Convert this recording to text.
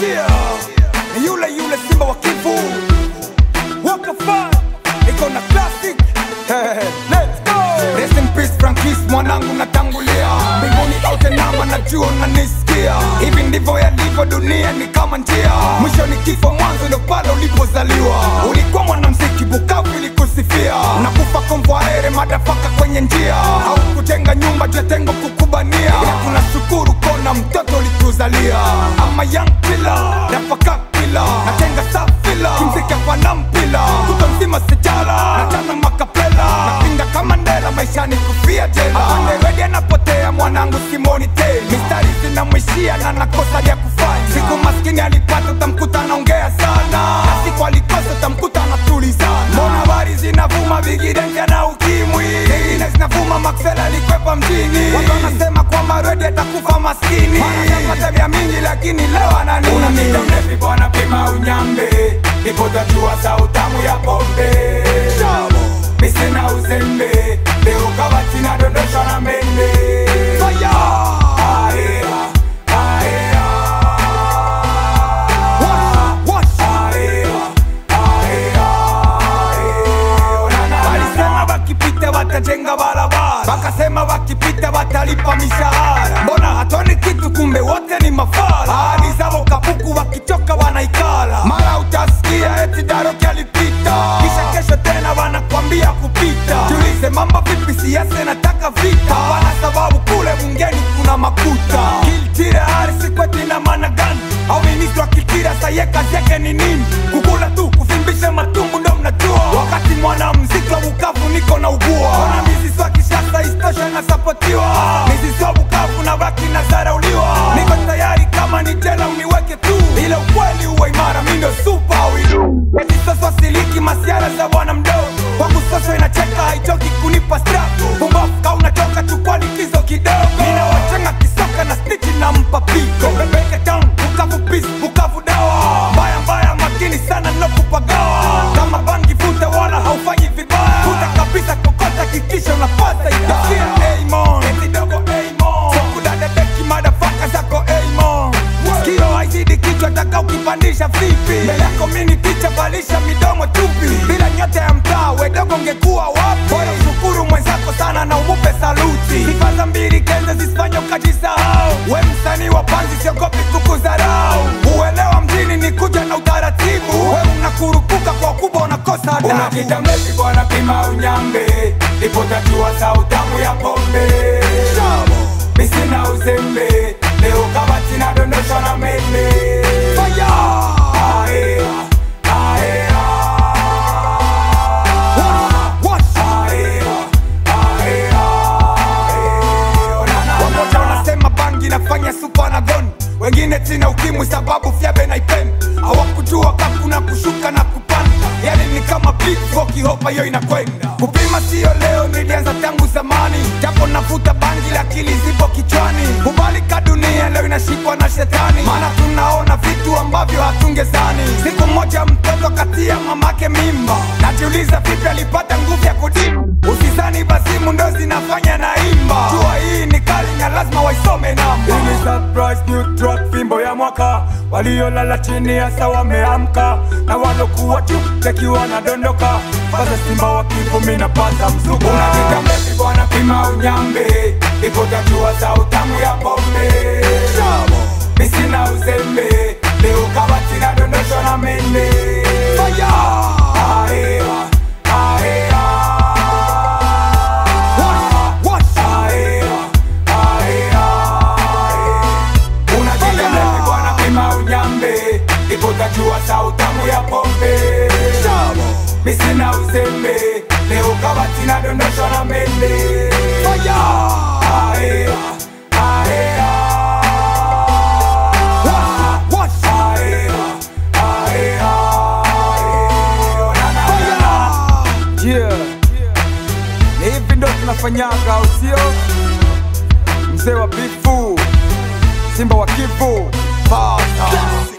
Ni yule yule Simba wa Kivu, Waka Fire, iko na classic. Let's go. Rest in peace Frankis, mwanangu natangulia. Mbinguni au tenama najua unanisikia. Hivi ndivyo yalivyo, dunia ni kama njia. Mwisho ni kifo, mwanzo ndo pale ulipozaliwa. Ulikuwa mwanamuziki Bukavu ilikusifia. Unakufa konvoaere madafaka kwenye njia. Au kujenga nyumba jetengo kukubania. Ila tunashukuru kona mtoto ulituzalia. Ama young killer, dafaka killer. Natenga safila, kimziki hapa na mpila. Kuto mzima sijala, nachana makapela. Napinda kama ndela, maisha ni kufia jela. Afande wedi anapotea, mwanangu Simoni Teli. Mistari zinamwishia na nakosa ya kufanya. Siku maskini alipata utamkuta naongea sana. Na siku alikosa utamkuta natulizana. Mbona habari zinavuma vigidenge na ukimwi. Zingine zinavuma Maxwell alikwepa mjini. Watu wanasema kwamba Redi atakufa maskini. Mara yapata vya mingi lakini leo anani. Unapita mlevi bwana pima unyambe. Ipo tajua sa utamu ya pombe. Misena uzembe. Leo kabati na dondosha na mende. Fire! Watajenga barabara, wakasema wakipita watalipa mishahara. Mbona hatoni kitu kumbe wote ni mafala. Ahadi zao kapuku wakichoka wanaikala. Mara utasikia eti Daroki alipita, kisha kesho tena wanakwambia kupita. Jiulize mambo vipi, siasa nataka vita. Wana sababu kule bungeni kuna makuta. Kiltire harisi kwetu ina maana gani? Au ministro akitira saye kazi yake ni nini? Kukula tu kufimbisha matumbu ndo mnajua. Wakati mwana mziki wa Bukavu niko na ugua. Ona mizizi wa Kishasa istosha na sapotiwa. Mizizi wa Bukavu na baki na zarauliwa. Niko tayari kama ni jela uniweke tu. Ile ukweli uwe imara mindo super widu. Eti sasa siliki masiara za wana mdogo. Kwangu sasa inacheka haitoki kunipa strapo. Pumbafu ka unatoka chukua likizo kidogo. Nina wachenga kisoka na stitchi na mpapiko. Bebeke town, Bukavu peace, Bukavu dawa. Mbaya mbaya makini sana nokupagawa. Kama bangi futa wala haufanyi vibaya. Futa kabisa kokota kikisha unapata itakia. Aimon, eti dogo Aimon. Soku dade beki madafaka zako Aimon. Skio haizidi kichwa taka ukipandisha vipi. Mbele yako mini picha balisha midomo tupi. Bila nyote ya mtaa wedogo ngekuwa wapi. Bora ushukuru mwenzako sana na umupe saluti. Sifaza mbili kenze zisifanya ukajisahau. We msanii wa panzi siogopi kukuzarau. Uelewa mjini ni kuja na utaratibu. We unakurupuka kwa kubwa unakosa adabu. Unakita mlevi bwana pima unyambe. Ipo tajua sa utamu ya pombe. Misina uzembe. Leo kabati na dondosha na mende. Fire! Nafanya super na goni. Wengine tina ukimwi sababu fyabe na ipeni. Hawakujua kakuna kushuka na kupanda. Yani ni kama beat voki hopa yo inakwenda. Kupima siyo leo nilianza tangu zamani. Japo nafuta bangi lakini zipo kichwani. Kubalika dunia leo inashikwa na shetani. Maana tunaona vitu ambavyo hatungezani. Siku moja mtoto katia mamake mimba. Najiuliza vipi alipata nguvu ya kudimu. Usizani basimu ndo zinafanya na imba. Jua hii ni kali na lazima waisome namba. Ini surprise new track fimbo ya mwaka. Waliolala chini hasa wameamka. Na walokuwa juu tekiwa na dondoka. Pasa Simba wa Kivu mina pata mzuka. Unakita mlevi bwana pima unyambe. Ipo tajua sa utamu ya pombe. Misina uzembe. Leo kabati na dondosha na mende. Fire! Ipo tajua sa utamu ya pombe. Misina uzembe. Leo kabati na dondosha na mende. Fire! Ni hivi ndo tunafanyaga usio. Mzee wa bifu Simba wa Kivu.